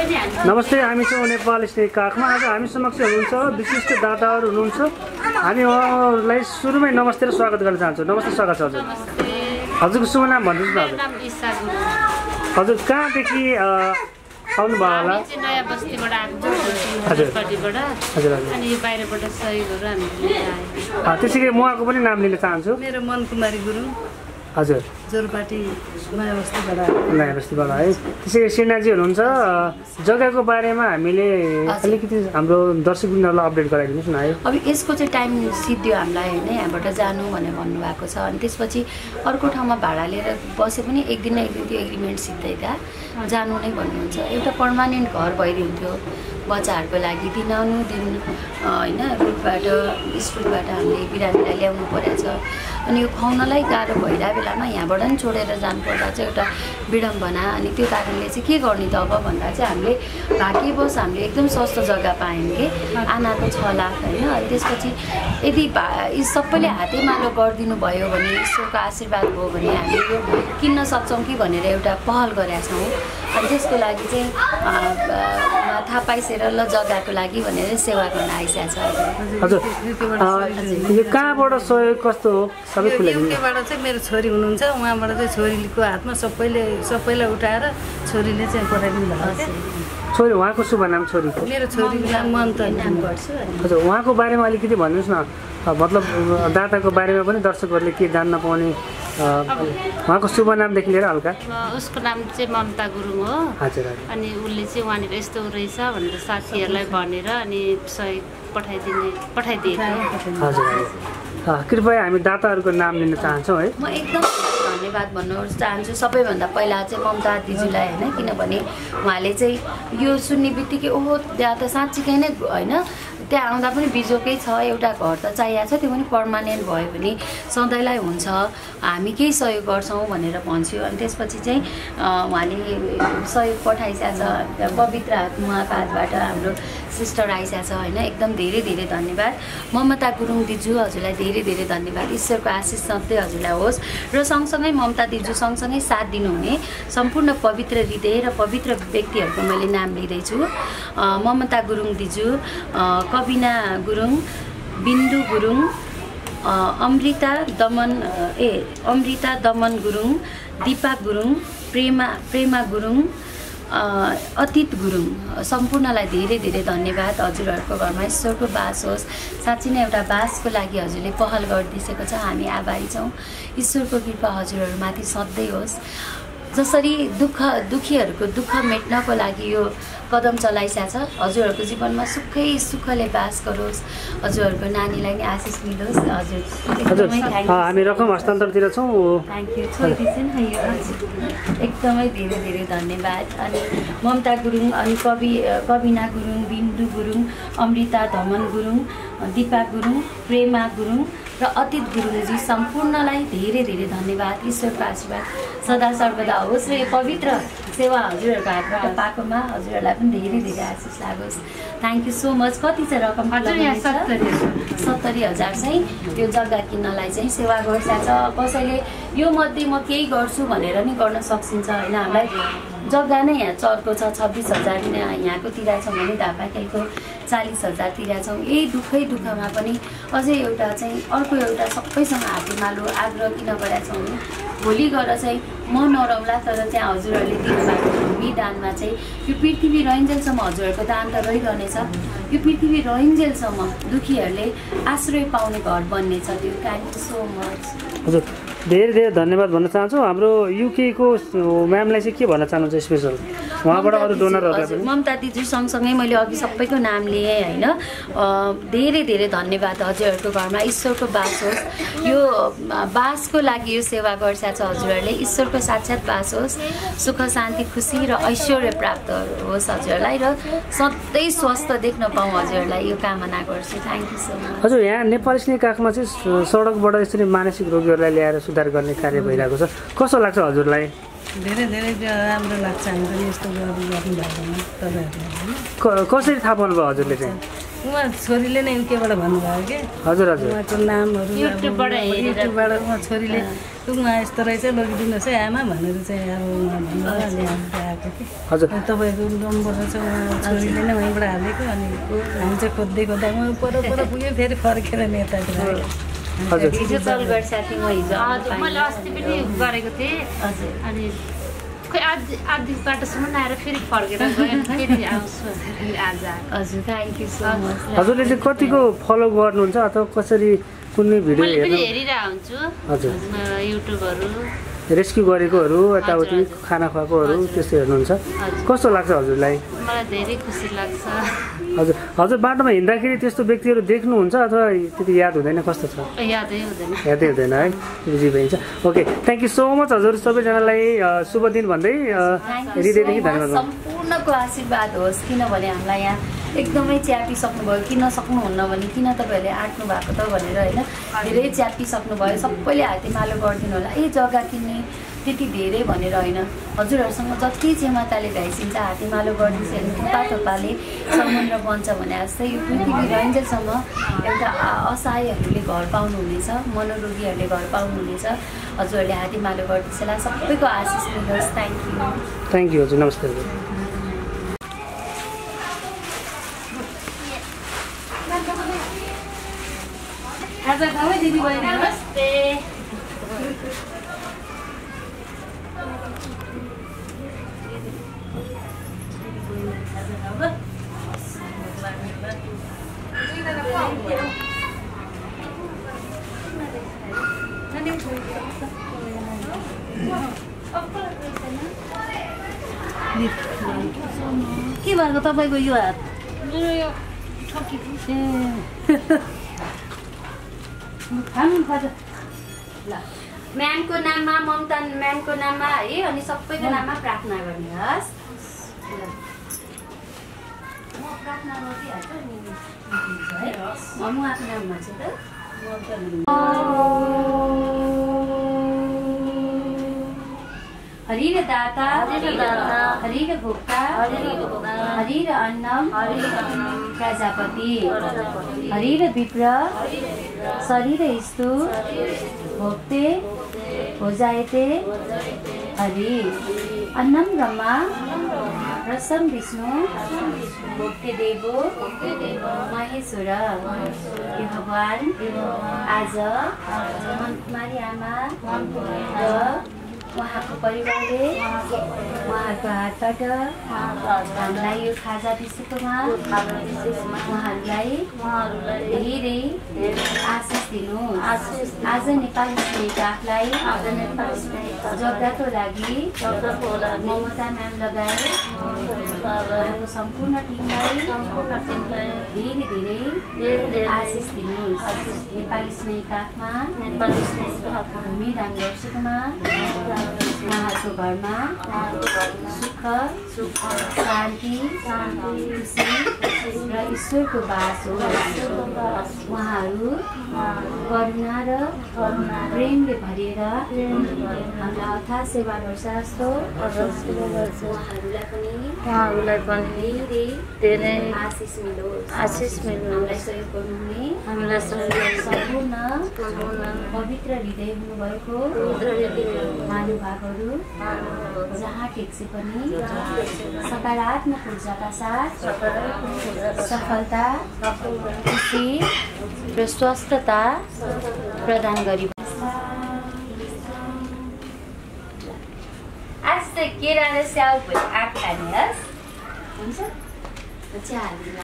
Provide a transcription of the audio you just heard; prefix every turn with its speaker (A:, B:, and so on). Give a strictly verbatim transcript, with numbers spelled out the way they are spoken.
A: नमस्ते, हामी छौँ नेपाल स्टेट काखमा। आज हामी समक्ष हुनुहुन्छ विशिष्ट दाताहरू हुनुहुन्छ। हामी उहाँहरूलाई सुरुमै नमस्ते र स्वागत गर्न चाहन्छौँ। नमस्ते, स्वागत छ हजुर। हजुरको शुभ नाम भन्नुहोस् न हजुर। हजुर कहाँदेखि आउनु भयो होला?
B: नयाँ बस्तीबाट आएको
A: हजुर
B: हजुर
A: हजुर
B: अनि बाहिरबाट सहयोगहरू हामीले आए।
A: त्यसै गरी म उहाँको पनि नाम लिन चाहन्छु।
C: मेरो मन कुमारी गुरुङ
A: हजुर
C: जोरपाटी नयाँ बस्तीबाट
A: नयाँ बस्तीबाट है। त्यसै गरी सिन्हाजी हुनुहुन्छ। जग्गाको बारेमा हामीले अलिकति हाम्रो दर्शकवृन्दहरूलाई अपडेट गराइदिनुहोस् न।
D: अब यसको चाहिँ टाइम सिद्धियो हामीलाई होइन, यहाँबाट जानु भनेर भन्नुभएको छ। अनि त्यसपछि अर्को ठाउँमा भाडा लिएर बसे पनि एक दिन न एक दिन त्यो एग्रिमेन्ट सिद्धिँदा जानु नै भन्नुहुन्छ। एउटा पर्मानेन्ट घर भइदिन्थ्यो बच्चाहरूको लागि। दिनाउनु दिन होइन रुटबाट स्कुलबाट हामीले बिरामीलाई ल्याउनु परेको छ। अनि यो खुवाउनलाई गाह्रो भइरहेको बेलामा यहाँबाट पनि छोडेर जानुपर्दा चाहिँ एउटा विडम्बना। अनि त्यो कारणले चाहिँ के गर्ने त अब भन्दा चाहिँ हामीले भाग्यवश हामीले एकदम सस्तो जग्गा पायौँ कि आनाको छ लाख होइन। अनि त्यसपछि यदि भा यी सबैले हातेमालो गरिदिनु भयो भने, ईश्वरको आशीर्वाद भयो भने हामीले यो किन्न सक्छौँ कि भनेर एउटा पहल गरेका छौँ। अनि त्यसको लागि चाहिँ थाहा पाइसेर ल जग्गाको लागि भनेर सेवा गर्न आइसकेको छ।
A: हजुर यो कहाँबाट सहयोग कस्तो हो सबै खुले?
C: युकेबाट चाहिँ मेरो छोरी हुनुहुन्छ, उहाँबाट चाहिँ छोरीको हातमा सबैले सबैलाई उठाएर छोरीले चाहिँ पठाइदिनु भएको छ।
A: छोरी उहाँको शुभ नाम छोरीको?
C: मेरो छोरीको नाम मन्त नाम गर्छु।
A: हजुर उहाँको बारेमा अलिकति भन्नुहोस् न। मतलब दाताको बारेमा पनि दर्शकहरूले के जान्न पाउने, उहाँको शुभ नामदेखि लिएर हल्का।
B: उसको नाम चाहिँ ममता गुरुङ हो।
A: हजुर
B: अनि उसले चाहिँ वहाँनिर यस्तो रहेछ भनेर साथीहरूलाई भनेर अनि सहयोग पठाइदिने पठाइदिएको।
A: हजुर कृपया हामी दाताहरूको नाम लिन चाहन्छौँ है।
D: म एकदम धन्यवाद भन्नु चाहन्छु सबैभन्दा पहिला चाहिँ ममता दिदीलाई होइन, किनभने उहाँले चाहिँ यो सुन्ने बित्तिकै ओहो त्यहाँ त साँच्चीकै नै होइन, त्यहाँ आउँदा पनि बिजोकै छ, एउटा घर त चाहिएको छ, त्यो पनि पर्मानेन्ट भयो भने सधैँलाई हुन्छ, हामी केही सहयोग गर्छौँ भनेर भन्छु। अनि त्यसपछि चाहिँ उहाँले सहयोग पठाइसकेको छ पवित्र उहाँको हातबाट। हाम्रो सिस्टर आइसकेको छ होइन, एकदम धेरै धेरै धन्यवाद। ममता गुरुङ दिजु हजुरलाई धेरै धेरै धन्यवाद। ईश्वरको आशिष सधैँ हजुरलाई होस्। र सँगसँगै ममता दिजु सँगसँगै साथ दिनुहुने सम्पूर्ण पवित्र हृदय र पवित्र व्यक्तिहरूको मैले नाम लिँदैछु। ममता गुरुङ दिजु, कविना गुरुङ, बिन्दु गुरुङ, अमृता दमन ए अमृता दमन गुरुङ, दिपा गुरुङ, प्रेमा प्रेमा गुरुङ, अतीत गुरुङ, सम्पूर्णलाई धेरै धेरै धन्यवाद। हजुरहरूको घरमा ईश्वरको बास होस्। साँच्चै नै एउटा बासको लागि हजुरले पहल गरिदिएको छ, हामी आभारी छौँ। ईश्वरको कृपा हजुरहरूमाथि सधैँ होस्। जसरी दुःख दुःखीहरूको दुःख मेट्नको लागि यो कदम चलाइसकेको छ, हजुरहरूको जीवनमा सुखै सुखले बास गरोस्, हजुरहरूको नानीलाई नै आशिष मिलोस्। हजुर
A: हजुर हामी रकम हस्तान्तरतिर छौँ।
D: थ्याङ्क यू छोडिदिनुहोस् न यो एकदमै धेरै धेरै धन्यवाद। अनि ममता गुरुङ, अनि कवि कविना गुरुङ, बिन्दु गुरुङ, अमृता धमन गुरुङ, दिपा गुरुङ, प्रेमा गुरुङ र अतीत गुरुङजी सम्पूर्णलाई धेरै धेरै धन्यवाद। ईश्वरको आशीर्वाद सदा सर्वदा होस् र यो पवित्र सेवा हजुरहरूको हातबाट पाएकोमा हजुरहरूलाई पनि धेरै धेरै आशिष लागोस्। Thank you so much. कति चाहिँ रकम? सत्तरी हजार चाहिँ यो जग्गा किन्नलाई चाहिँ सेवा गरिसकेको छ। कसैले यो मध्ये म केही गर्छु भनेर नि गर्न सकिन्छ होइन। हामीलाई जग्गा नै यहाँ चर्को छ, छब्बिस हजार यहाँको तिरा छौँ भने धापाखेलको चालिस हजार तिरा छौँ। यही दुःखै दुःखमा पनि अझै एउटा चाहिँ अर्को एउटा सबैसँग हातेमालो आग्रह किन गरेका छौँ भने भोलि गएर चाहिँ म नरौँला तर त्यहाँ हजुरहरूले दिनुभएको भूमि दानमा चाहिँ यो पृथ्वी रहन्जेलसम्म हजुरहरूको दान त रहिरहनेछ। यो पृथ्वी रहन्जेलसम्म दुःखीहरूले आश्रय पाउने घर बन्नेछ। त्यो थ्याङ्क यू सो मच।
A: हजुर धेरै धेरै धन्यवाद भन्न चाहन्छु। हाम्रो युकेको म्यामलाई चाहिँ के भन्न चाहनुहुन्छ स्पेसल उहाँबाट अरू डोनरहरूलाई पनि?
D: ममता दिजु सँगसँगै मैले अघि सबैको नाम लिएँ होइन। धेरै धेरै धन्यवाद। हजुरहरूको घरमा ईश्वरको बास होस्। यो बासको लागि यो सेवा गरिसकेको छ हजुरहरूले। ईश्वरको साक्षात् बास होस्। सुख शान्ति खुसी र ऐश्वर्य प्राप्त होस् हजुरलाई र सधैँ स्वस्थ देख्न पाऊँ हजुरहरूलाई यो कामना गर्छु। Thank you so much.
A: हजुर यहाँ नेपाल स्नेक काखमा चाहिँ सडकबाट यसरी मानसिक रोगीहरूलाई ल्याएर सुधार गर्ने कार्य भइरहेको छ, कस्तो लाग्छ हजुरलाई?
C: धेरै धेरै राम्रो लाग्छ। हामी पनि यस्तो गर्नु भएको तपाईँहरूले
A: कसरी थाहा पाउनुभयो हजुरले चाहिँ?
C: उहाँ छोरीले नै केबाट भन्नुभयो कि
A: हजुर हजुर
C: उहाँको नामहरू
B: युट्युबबाट हेरेर
C: युट्युबबाट उहाँ छोरीले उहाँ यस्तो रहेछ लगिदिनुहोस् है आमा भनेर चाहिँ अब उहाँ भन्नुभयो अनि हामीले आएको कि
A: हजुर
C: तपाईँको नम्बर चाहिँ उहाँ छोरीले नै वहीँबाट हालेको अनि हामी चाहिँ खोज्दै खोज्दा उहाँ पर पर पुग्यो फेरि फर्केर नेतातिर आयो
A: हजुर
D: हिजो कल गर्छ साथी म हिजो
B: हजुर मैले अस्ति पनि गरेको थिएँ
D: हजुर
B: अनि खै आज आधी बाटोसम्म आएर फेरि फर्केर गयो फेरि आउँछु भनेर आज आएको।
D: हजुर थ्याङ्क यू सो मच
A: हजुरले चाहिँ कतिको फलो गर्नुहुन्छ अथवा कसरी कुनै भिडियो
B: मैले पनि
A: हेर्नु
B: हेरिरहेको हुन्छु
A: हजुर
B: अ, युट्युबहरू
A: रेस्क्यु गरेकोहरू यताउति खाना खुवाएकोहरू त्यस्तो हेर्नुहुन्छ कस्तो लाग्छ हजुरलाई
B: मलाई धेरै खुसी लाग्छ।
A: हजुर हजुर बाटोमा हिँड्दाखेरि त्यस्तो व्यक्तिहरू देख्नुहुन्छ अथवा त्यति याद हुँदैन कस्तो छ
B: यादै हुँदैन।
A: यादै हुँदैन है बुझि पाइन्छ okay thank you so much हजुर सबैजनालाई अ, शुभ दिन भन्दै अ, हृदयदेखि धन्यवाद
D: सम्पूर्णको आशीर्वाद होस् किनभने हामीलाई यहाँ एकदमै च्यापिसक्नुभयो किन सक्नुहुन्न भने किन तपाईँहरूले आँट्नु भएको त भनेर होइन धेरै च्यापिसक्नुभयो सबैले हातेमालो गरिदिनु होला ए जग्गा किन्ने त्यति धेरै भनेर होइन हजुरहरूसँग जति क्षमताले भ्याइसिन्छ हातेमालो गरिदिन्छ भने थोपा थोपाले समुद्र बन्छ भने जस्तै यो पृथ्वी रहन्जेलसम्म एउटा असहायहरूले घर पाउनुहुनेछ मनोरोगीहरूले घर पाउनुहुनेछ हजुरहरूले हातेमालो गरिदिन्छ होला सबैको आशिष मिलोस् थ्याङ्क यू
A: थ्याङ्क यू हजुर नमस्ते हजुर
C: आज खाउँ दिदी बहिनी
B: नमस्ते।
C: के भएको तपाईँको यो हात खानु खान्छ
D: ल म्यामको नाममा ममता म्यामको नाममा है अनि सबैको नाममा प्रार्थना गर्ने हस् म प्रार्थना गरिदिइहाल्छु नि है म आफ्नो नाममा चाहिँ त हरि र दाता हरि र भोक्ता हरि र अन्नम प्रजापति हरि र विप्र शरीर स्तु भोक्ते भोजायते हरि अन्नम ब्रह्मा रसम विष्णु भोक्ते देवो महेश्वर हे भगवान आज मनकुमारी आमा र उहाँको परिवारले उहाँहरूको हातबाट हामीलाई यो खाजा बिर्सेकोमा उहाँहरूलाई धेरै आशिष दिनु आज नेपाली स्नेहितालाई जग्गाको लागि ममता म्याम लगायत उहाँको सम्पूर्ण टिमलाई धेरै धेरै आशिष दिनुहोस् नेपाली स्नेहितामा भूमिदान गर्सेकोमा उहाँहरूको घरमा सुख शान्ति खुसी र ईश्वरको बास हो उहाँहरू करुणा र प्रेमले भरिएर हामीलाई अथाह सेवा गर्छ जस्तो उहाँहरूलाई पनि
B: उहाँहरूलाई पनि
D: धेरै
B: धेरै
D: आशिष मिलोस्
B: आशिष मिलोस्
D: हामीलाई सहयोग गर्नुहुने
B: हामीलाई सहयोग
D: सम्पूर्ण पवित्र हृदय हुनुभएको महानुभावहरू जहाँ टेक्से पनि सकारात्मक ऊर्जाका साथ सफलता खुसी र स्वस्थता प्रदान गरी आज त केरा र स्याउ भोलि आँट खाने हस् हुन्छ चिया हालिदिनु